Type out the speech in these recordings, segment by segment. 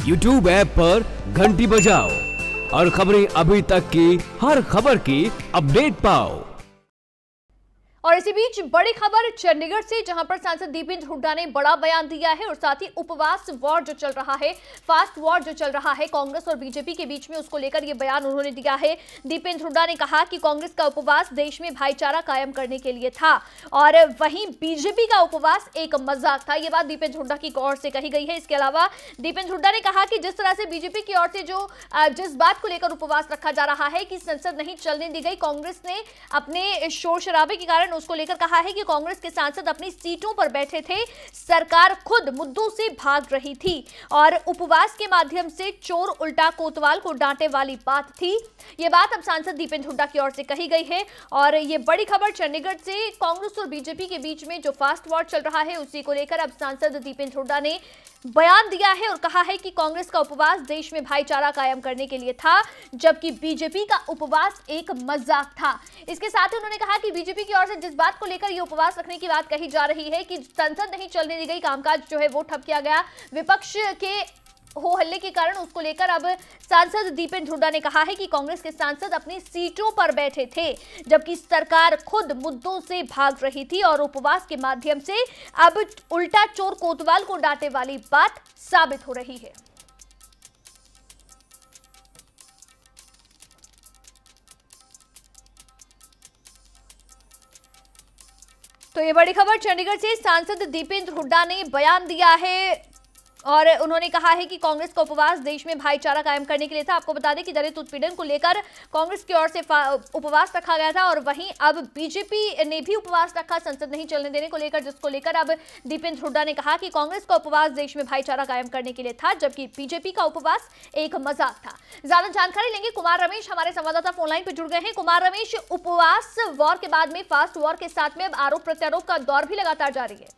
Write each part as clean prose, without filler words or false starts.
YouTube app पर घंटी बजाओ और खबरें अभी तक की हर खबर की अपडेट पाओ। और इसी बीच बड़ी खबर चंडीगढ़ से, जहां पर सांसद दीपेंद्र हुड्डा ने बड़ा बयान दिया है और साथ ही उपवास वॉर जो चल रहा है, फास्ट वॉर जो चल रहा है कांग्रेस और बीजेपी के बीच में, उसको लेकर यह बयान उन्होंने दिया है। दीपेंद्र हुड्डा ने कहा कि कांग्रेस का उपवास देश में भाईचारा कायम करने के लिए था और वहीं बीजेपी का उपवास एक मजाक था। यह बात दीपेंद्र हुड्डा की ओर से कही गई है। इसके अलावा दीपेंद्र हुड्डा ने कहा कि जिस तरह से बीजेपी की ओर से जिस बात को लेकर उपवास रखा जा रहा है कि संसद नहीं चलने दी गई, कांग्रेस ने अपने शोर शराबे के कारण उसको लेकर कहा है कि कांग्रेस के सांसद अपनी सीटों पर बैठे थे, सरकार खुद मुद्दों से भाग रही थी और उपवास के माध्यम से चोर उल्टा कोतवाल को डांटे वाली बात थी। यह बात अब सांसद दीपेंद्र हुड्डा की ओर से कही गई है। और यह बड़ी खबर चंडीगढ़ से, कांग्रेस और बीजेपी के बीच में जो फास्ट वॉर चल रहा है उसी को लेकर अब सांसद दीपेंद्र हुड्डा ने बयान दिया है और कहा है कि कांग्रेस का उपवास देश में भाईचारा कायम करने के लिए था, जबकि बीजेपी का उपवास एक मजाक था। इसके साथ ही उन्होंने कहा कि बीजेपी की ओर से जिस बात को लेकर ये उपवास रखने की बात कही जा रही है कि संसद नहीं चलने दी गई, कामकाज जो है वो ठप किया गया विपक्ष के हो हल्ले के कारण, उसको लेकर अब सांसद दीपेंद्र हुड्डा ने कहा है कि कांग्रेस के सांसद अपनी सीटों पर बैठे थे, जबकि सरकार खुद मुद्दों से भाग रही थी और उपवास के माध्यम से अब उल्टा चोर कोतवाल को डांटे वाली बात साबित हो रही है। तो ये बड़ी खबर चंडीगढ़ से, सांसद दीपेंद्र हुड्डा ने बयान दिया है और उन्होंने कहा है कि कांग्रेस का उपवास देश में भाईचारा कायम करने के लिए था। आपको बता दें कि दलित उत्पीड़न को लेकर कांग्रेस की ओर से उपवास रखा गया था और वहीं अब बीजेपी ने भी उपवास रखा संसद नहीं चलने देने को लेकर, जिसको लेकर अब दीपेंद्र हुड्डा ने कहा कि कांग्रेस का उपवास देश में भाईचारा कायम करने के लिए था, जबकि बीजेपी का उपवास एक मजाक था। ज्यादा जानकारी लेंगे, कुमार रमेश हमारे संवाददाता फोनलाइन पर जुड़ गए हैं। कुमार रमेश, उपवास वॉर के बाद में फास्ट वॉर के साथ में अब आरोप प्रत्यारोप का दौर भी लगातार जारी है।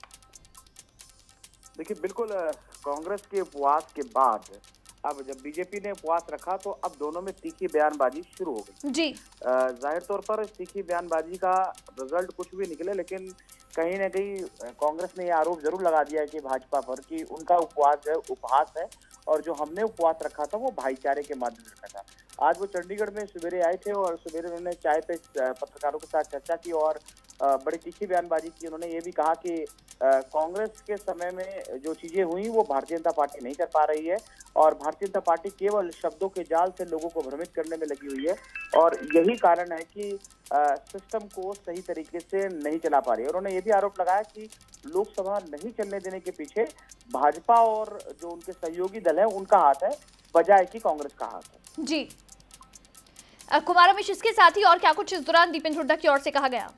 देखिए, बिल्कुल कांग्रेस के उपवास के बाद अब जब बीजेपी ने उपवास रखा तो अब दोनों में तीखी बयानबाजी शुरू हो गई जी। जाहिर तौर पर तीखी बयानबाजी का रिजल्ट कुछ भी निकले, लेकिन कहीं ना कहीं कांग्रेस ने यह आरोप जरूर लगा दिया है कि भाजपा पर कि उनका उपवास है उपहास है और जो हमने उपवास रखा था वो भाईचारे के माध्यम से रखा था। आज वो चंडीगढ़ में सवेरे आए थे और सवेरे उन्होंने चाय पे पत्रकारों के साथ चर्चा की और बड़ी तीखी बयानबाजी की। उन्होंने ये भी कहा कि कांग्रेस के समय में जो चीजें हुई वो भारतीय जनता पार्टी नहीं कर पा रही है और भारतीय जनता पार्टी केवल शब्दों के जाल से लोगों को भ्रमित करने में लगी हुई है और यही कारण है कि सिस्टम को सही तरीके से नहीं चला पा रही है। उन्होंने ये भी आरोप लगाया कि लोकसभा नहीं चलने देने के पीछे भाजपा और जो उनके सहयोगी दल है उनका हाथ है, बजाय कि कांग्रेस का हाथ है। जी कुमार रमेश, इसके साथ ही और क्या कुछ इस दौरान दीपेंद्र हुड्डा की ओर से कहा गया?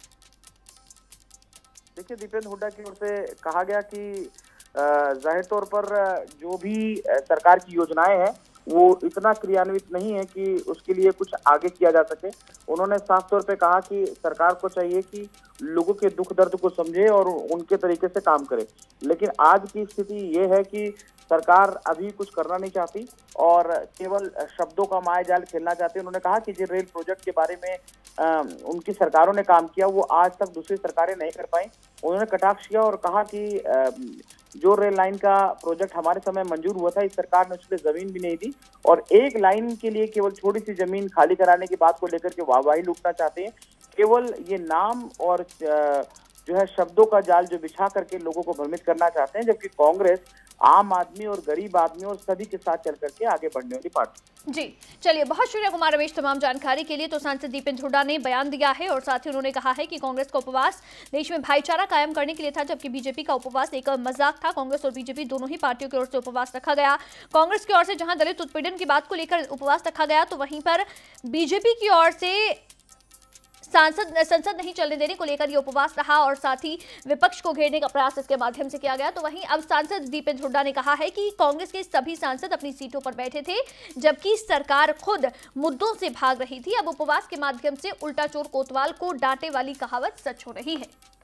देखिए, दीपेंद्र हुड्डा की ओर से कहा गया कि जाहिर तौर पर जो भी सरकार की योजनाएं हैं वो इतना क्रियान्वित नहीं है कि उसके लिए कुछ आगे किया जा सके। उन्होंने साफ तौर पे कहा कि सरकार को चाहिए कि लोगों के दुख दर्द को समझे और उनके तरीके से काम करे, लेकिन आज की स्थिति ये है कि सरकार अभी कुछ करना नहीं चाहती और केवल शब्दों का मायाजाल खेलना चाहती है। उन्होंने कहा कि जो रेल प्रोजेक्ट के बारे में उनकी सरकारों ने काम किया वो आज तक दूसरी सरकारें नहीं कर पाई। उन्होंने कटाक्ष किया और कहा कि जो रेल लाइन का प्रोजेक्ट हमारे समय मंजूर हुआ था, इस सरकार ने उसके जमीन भी नहीं दी और एक लाइन के लिए केवल छोटी सी जमीन खाली कराने की बात को लेकर के वाहवाही लूटना चाहते हैं। केवल ये नाम और जो है शब्दों का जाल जो बिछा करके लोगों को भ्रमित करना चाहते हैं, जबकि कांग्रेस आम आदमी और गरीब आदमी और सभी के साथ चल करके आगे बढ़ने वाली पार्टी। जी चलिए, बहुत शुक्रिया कुमार रमेश तमाम जानकारी के लिए। तो सांसद दीपेंद्र हुड्डा ने बयान दिया है और साथ ही उन्होंने कहा है कि कांग्रेस का उपवास देश में भाईचारा कायम करने के लिए था, जबकि बीजेपी का उपवास एक मजाक था। कांग्रेस और बीजेपी दोनों ही पार्टियों की ओर से उपवास रखा गया। कांग्रेस की ओर से जहां दलित उत्पीड़न की बात को लेकर उपवास रखा गया, तो वहीं पर बीजेपी की ओर से संसद नहीं चलने देने को लेकर ये उपवास रहा और साथ ही विपक्ष को घेरने का प्रयास इसके माध्यम से किया गया। तो वहीं अब सांसद दीपेंद्र हुड्डा ने कहा है कि कांग्रेस के सभी सांसद अपनी सीटों पर बैठे थे, जबकि सरकार खुद मुद्दों से भाग रही थी। अब उपवास के माध्यम से उल्टा चोर कोतवाल को डांटे वाली कहावत सच हो रही है।